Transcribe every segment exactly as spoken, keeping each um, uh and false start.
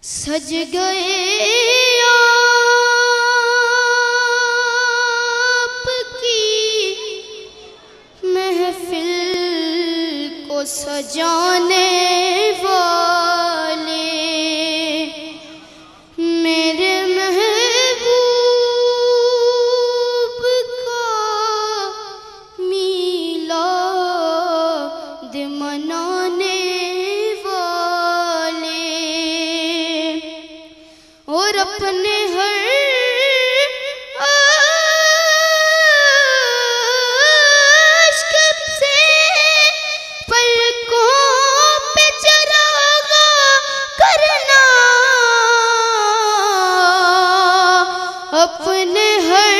सज गए आपकी महफिल को सजाने वाले मेरे महबूब का मीलाद मनाने वाले और अपने हर अपने हर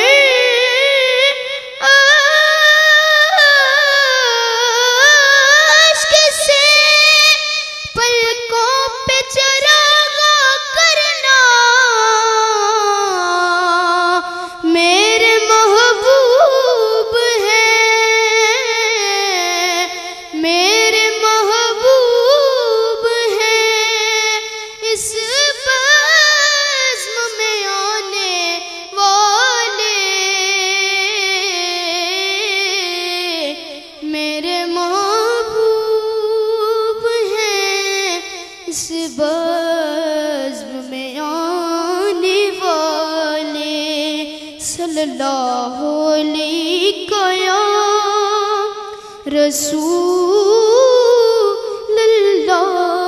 आश्क से पलकों पे चरागा करना मेरे महबूब हैं, मेरे महबूब हैं। इस बज़्म में आने वाले मेरे महबूब हैं, इस बज़्म में आने वाले सल्लल्लाहु अलैहि या रसूलल्लाह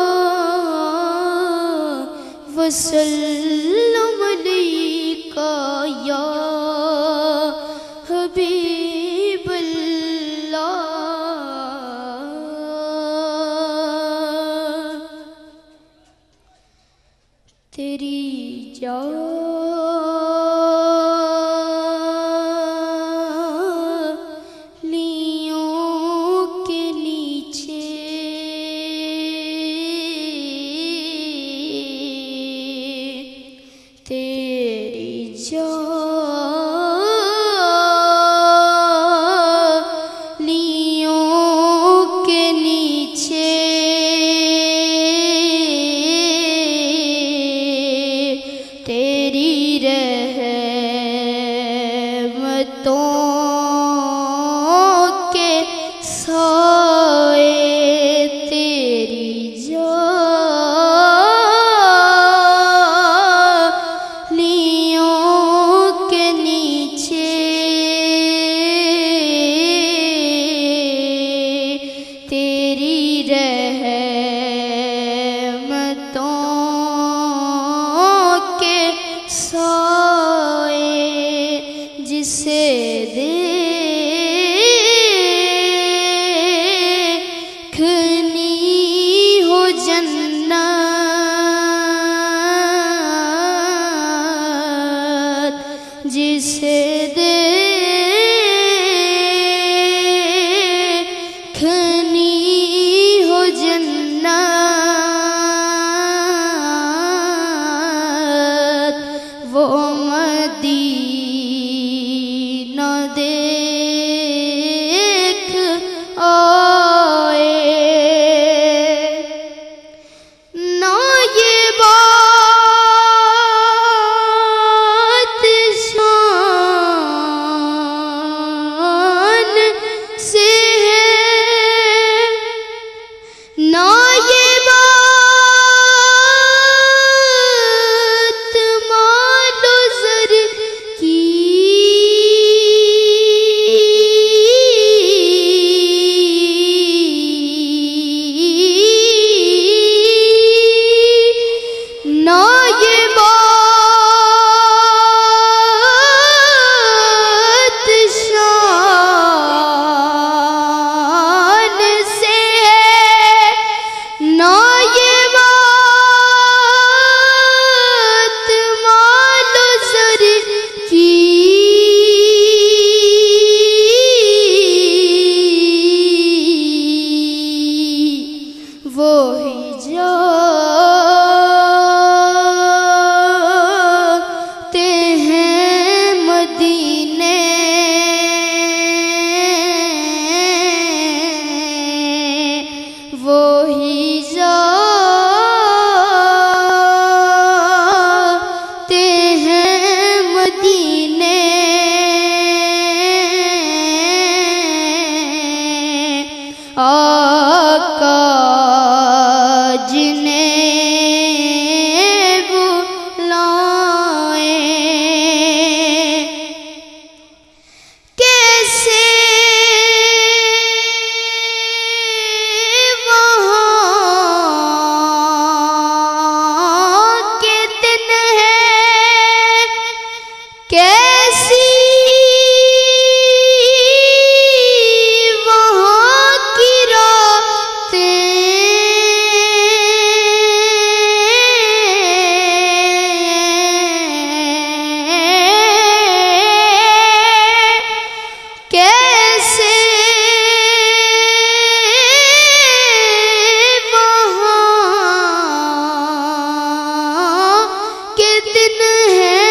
वसल्लम अलैका या हबीबल्लाह। तेरी जालियों के नीचे तेरी जालियों के नीचे तेरी दिन है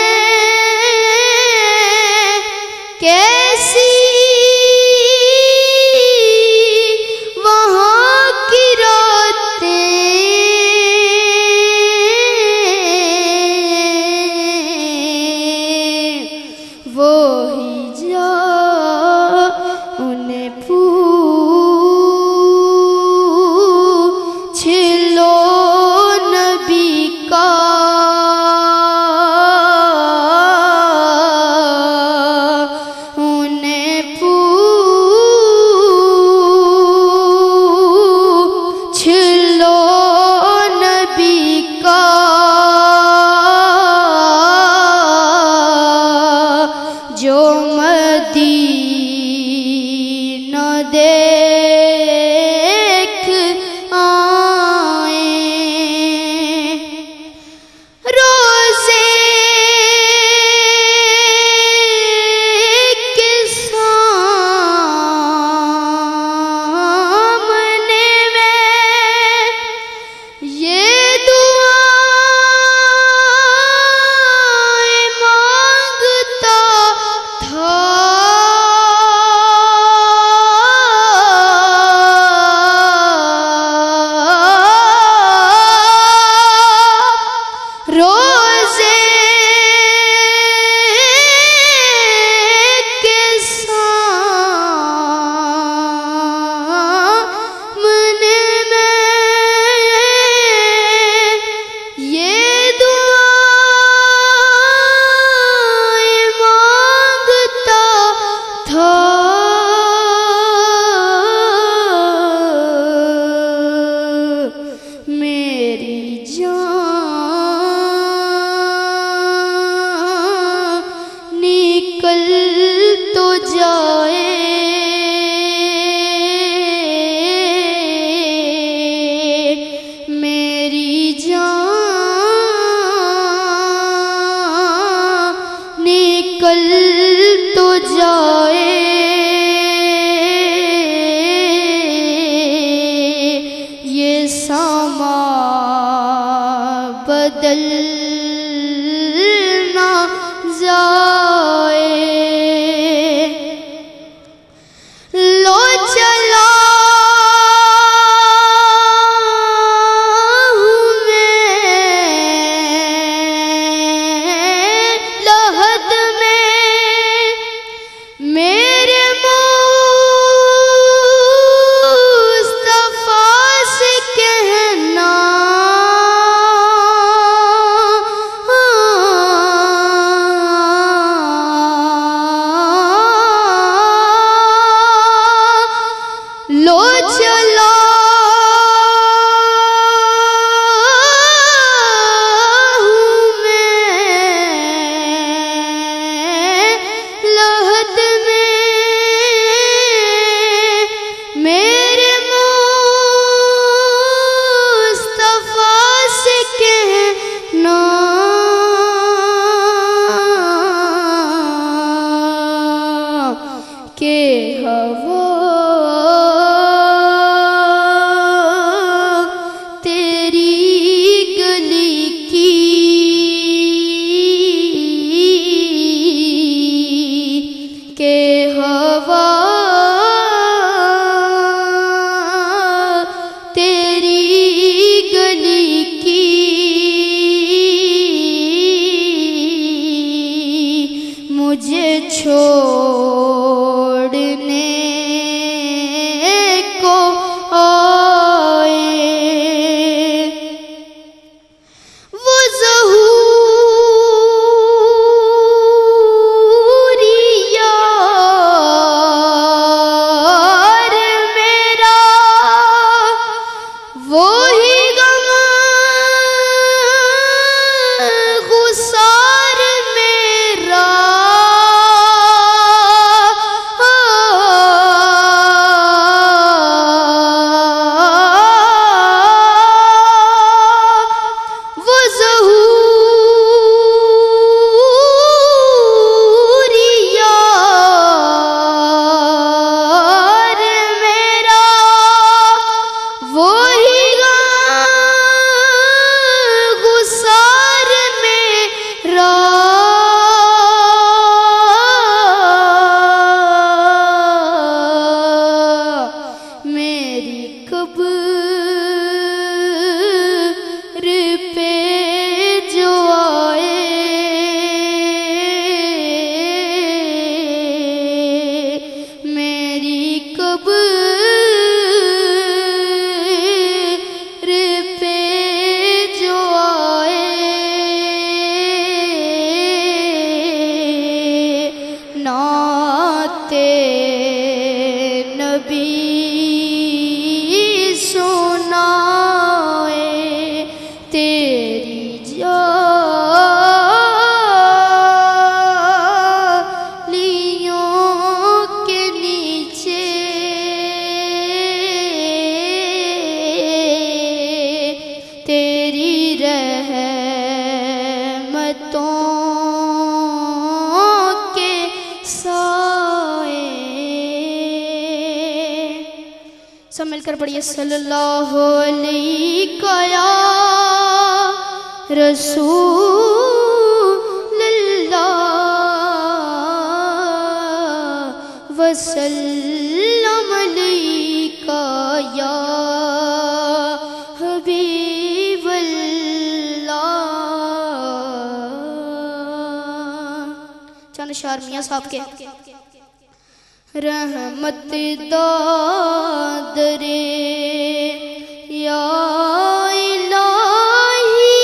कैसी वहाँ की रातें, वो ही जा उन्हें पूछ लो नबी का, उन्हें पूछ लो नबी का, जो मदीना देख आए। रोज़े के सामने में ये दुआएं मांगता था, रोज़े के सामने में ये दुआएं मांगता था। मेरी जान निकल तो जाए, मेरी जान निकल तो जाए, ये समा बदल ना जाए। लो चला हूँ मैं लहद में, मेरे मुस्तफा से कहना रहमतों के साए। सब मिलकर पढ़िए सल्लल्लाहु अलैहि या रसूलल्लाह वसल्लम अलैका या हबीबल्लाह। चंद शार मियां साहब के। रहमत दादरे या इलाही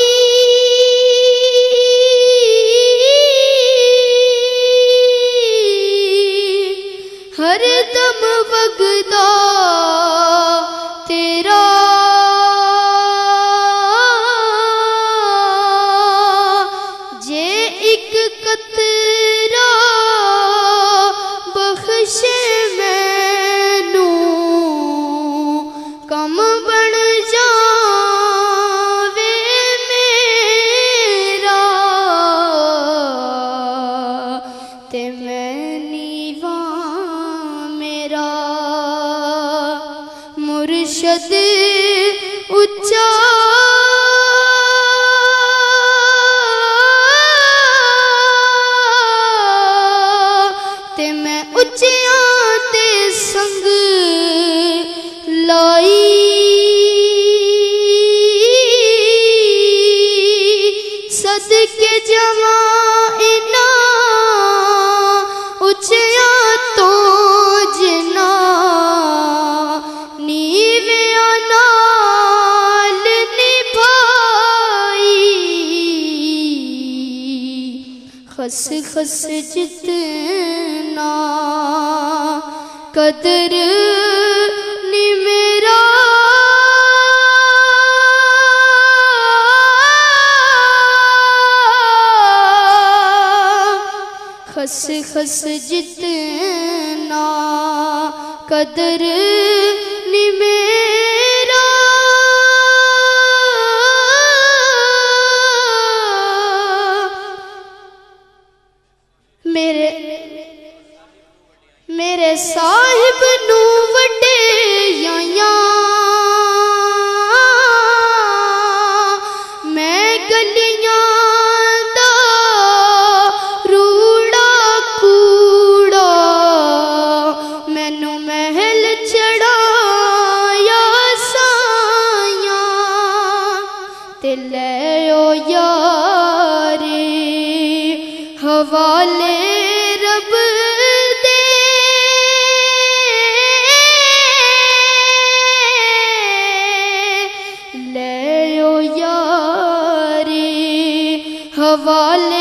हर दम वगदा तेरा जे एक कतरा बख्शे मैनू कम बन जावे मेरा ते मैं नीवा मेरा मुर्शद उच्चा ते मैं उच्चियां ते संग लाई सदके जवा इना उच्चियां तो जिना नीविया नाल निभाई खस खस जितना कदर नी मेरा खस खस जितना कदर नी मेरा मेरे मेरे साहिब नू वड्डे याया मैं गलियां दा रूड़ा कूड़ा मैनू महल चढ़ाया साया ते ले ओ यारे हवाले रब दे ले ओ यारे हवाले